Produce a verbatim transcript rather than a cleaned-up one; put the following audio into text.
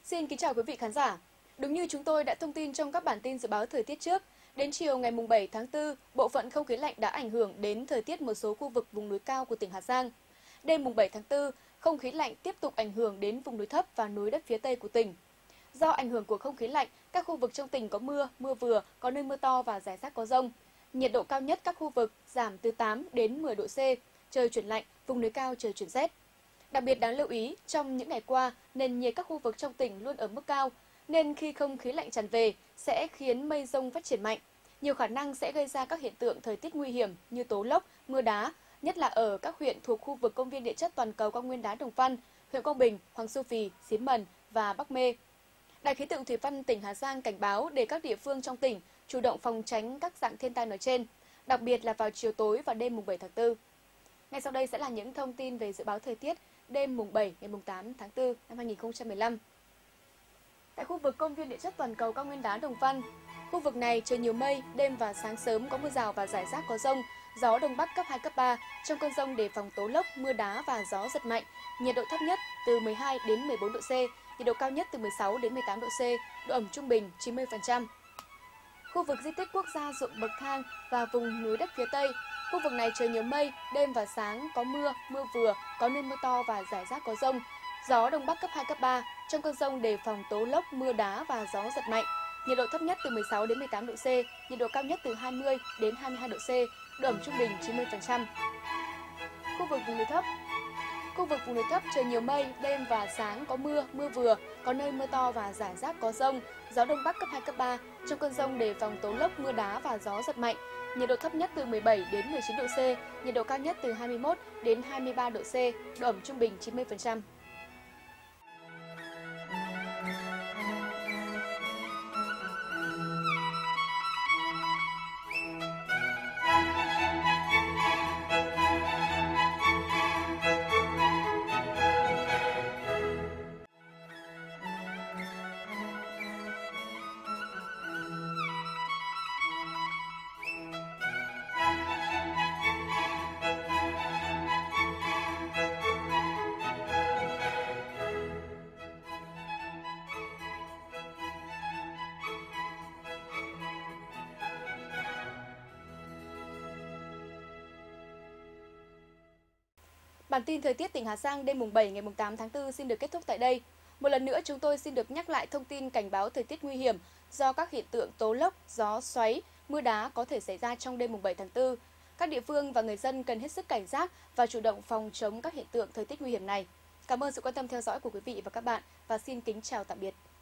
Xin kính chào quý vị khán giả. Đúng như chúng tôi đã thông tin trong các bản tin dự báo thời tiết trước, đến chiều ngày bảy tháng tư, bộ phận không khí lạnh đã ảnh hưởng đến thời tiết một số khu vực vùng núi cao của tỉnh Hà Giang. Đêm bảy tháng tư, không khí lạnh tiếp tục ảnh hưởng đến vùng núi thấp và núi đất phía Tây của tỉnh. Do ảnh hưởng của không khí lạnh, các khu vực trong tỉnh có mưa, mưa vừa, có nơi mưa to và rải rác có dông. Nhiệt độ cao nhất các khu vực giảm từ tám đến mười độ C, trời chuyển lạnh, vùng núi cao trời chuyển rét. Đặc biệt đáng lưu ý, trong những ngày qua, nền nhiệt các khu vực trong tỉnh luôn ở mức cao, nên khi không khí lạnh tràn về sẽ khiến mây rông phát triển mạnh. Nhiều khả năng sẽ gây ra các hiện tượng thời tiết nguy hiểm như tố lốc, mưa đá, nhất là ở các huyện thuộc khu vực công viên địa chất toàn cầu cao nguyên đá Đồng Văn, huyện Quang Bình, Hoàng Su Phì, Xín Mần và Bắc Mê. Đài khí tượng thủy văn tỉnh Hà Giang cảnh báo để các địa phương trong tỉnh chủ động phòng tránh các dạng thiên tai nói trên, đặc biệt là vào chiều tối và đêm bảy tháng tư. Ngay sau đây sẽ là những thông tin về dự báo thời tiết đêm mùng bảy ngày tám tháng tư năm hai nghìn không trăm mười lăm. Tại khu vực công viên địa chất toàn cầu cao nguyên đá Đồng Văn, khu vực này trời nhiều mây, đêm và sáng sớm có mưa rào và rải rác có dông, gió đông bắc cấp hai cấp ba, trong cơn dông đề phòng tố lốc, mưa đá và gió giật mạnh. Nhiệt độ thấp nhất từ mười hai đến mười bốn độ C, nhiệt độ cao nhất từ mười sáu đến mười tám độ C, độ ẩm trung bình chín mươi phần trăm. Khu vực di tích quốc gia ruộng bậc thang và vùng núi đất phía Tây, khu vực này trời nhiều mây, đêm và sáng có mưa, mưa vừa, có nơi mưa to và rải rác có dông, gió đông bắc cấp hai cấp ba, trong cơn dông đề phòng tố lốc, mưa đá và gió giật mạnh. Nhiệt độ thấp nhất từ mười sáu đến mười tám độ C, nhiệt độ cao nhất từ hai mươi đến hai mươi hai độ C, độ ẩm trung bình chín mươi phần trăm. Khu vực vùng núi thấp. Khu vực vùng núi thấp trời nhiều mây, đêm và sáng có mưa, mưa vừa, có nơi mưa to và rải rác có dông, gió đông bắc cấp hai cấp ba, trong cơn dông đề phòng tố lốc, mưa đá và gió giật mạnh. Nhiệt độ thấp nhất từ mười bảy đến mười chín độ C, nhiệt độ cao nhất từ hai mươi mốt đến hai mươi ba độ C, độ ẩm trung bình chín mươi phần trăm. Bản tin thời tiết tỉnh Hà Giang đêm mùng bảy ngày tám tháng tư xin được kết thúc tại đây. Một lần nữa chúng tôi xin được nhắc lại thông tin cảnh báo thời tiết nguy hiểm do các hiện tượng tố lốc, gió xoáy, mưa đá có thể xảy ra trong đêm mùng bảy tháng tư. Các địa phương và người dân cần hết sức cảnh giác và chủ động phòng chống các hiện tượng thời tiết nguy hiểm này. Cảm ơn sự quan tâm theo dõi của quý vị và các bạn và xin kính chào tạm biệt.